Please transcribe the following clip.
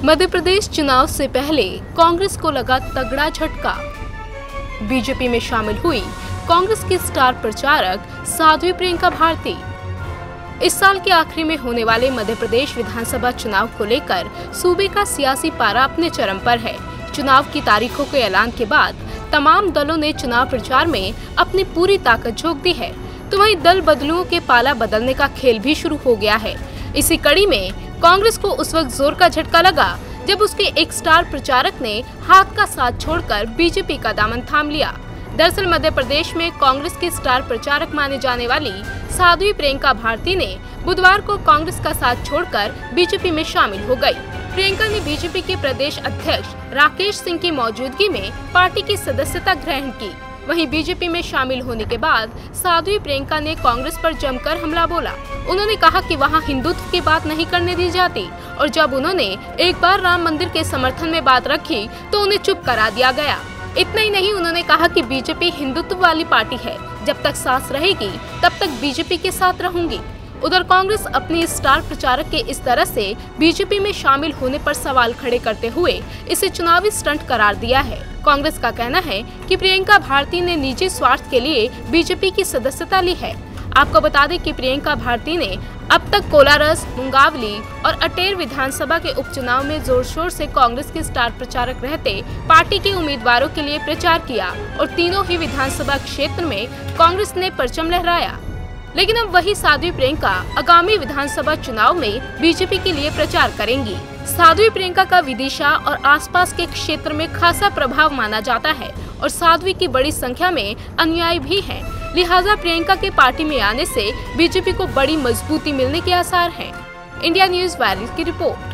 मध्य प्रदेश चुनाव से पहले कांग्रेस को लगा तगड़ा झटका। बीजेपी में शामिल हुई कांग्रेस की स्टार प्रचारक साध्वी प्रियंका भारती। इस साल के आखिरी में होने वाले मध्य प्रदेश विधानसभा चुनाव को लेकर सूबे का सियासी पारा अपने चरम पर है। चुनाव की तारीखों के ऐलान के बाद तमाम दलों ने चुनाव प्रचार में अपनी पूरी ताकत झोंक दी है, तो वहीं दल बदलुओं के पाला बदलने का खेल भी शुरू हो गया है। इसी कड़ी में कांग्रेस को उस वक्त जोर का झटका लगा जब उसके एक स्टार प्रचारक ने हाथ का साथ छोड़कर बीजेपी का दामन थाम लिया। दरअसल मध्य प्रदेश में कांग्रेस की स्टार प्रचारक माने जाने वाली साध्वी प्रियंका भारती ने बुधवार को कांग्रेस का साथ छोड़कर बीजेपी में शामिल हो गई। प्रियंका ने बीजेपी के प्रदेश अध्यक्ष राकेश सिंह की मौजूदगी में पार्टी की सदस्यता ग्रहण की। वहीं बीजेपी में शामिल होने के बाद साध्वी प्रियंका ने कांग्रेस पर जमकर हमला बोला। उन्होंने कहा कि वहां हिंदुत्व की बात नहीं करने दी जाती और जब उन्होंने एक बार राम मंदिर के समर्थन में बात रखी तो उन्हें चुप करा दिया गया। इतना ही नहीं, उन्होंने कहा कि बीजेपी हिंदुत्व वाली पार्टी है, जब तक सांस रहेगी तब तक बीजेपी के साथ रहूंगी। उधर कांग्रेस अपनी स्टार प्रचारक के इस तरह से बीजेपी में शामिल होने पर सवाल खड़े करते हुए इसे चुनावी स्टंट करार दिया है। कांग्रेस का कहना है कि प्रियंका भारती ने निजी स्वार्थ के लिए बीजेपी की सदस्यता ली है। आपको बता दें कि प्रियंका भारती ने अब तक कोलारस, मुंगावली और अटेर विधानसभा के उपचुनाव में जोर शोर से कांग्रेस के स्टार प्रचारक रहते पार्टी के उम्मीदवारों के लिए प्रचार किया और तीनों ही विधानसभा क्षेत्र में कांग्रेस ने परचम लहराया। लेकिन अब वही साध्वी प्रियंका आगामी विधानसभा चुनाव में बीजेपी के लिए प्रचार करेंगी। साध्वी प्रियंका का विदिशा और आसपास के क्षेत्र में खासा प्रभाव माना जाता है और साध्वी की बड़ी संख्या में अनुयायी भी हैं। लिहाजा प्रियंका के पार्टी में आने से बीजेपी को बड़ी मजबूती मिलने के आसार हैं। इंडिया न्यूज़ वायरल की रिपोर्ट।